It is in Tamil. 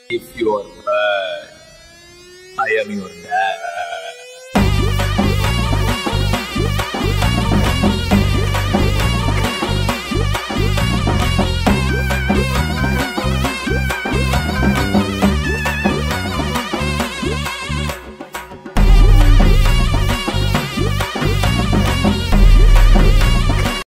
If you are bad, I am your dad.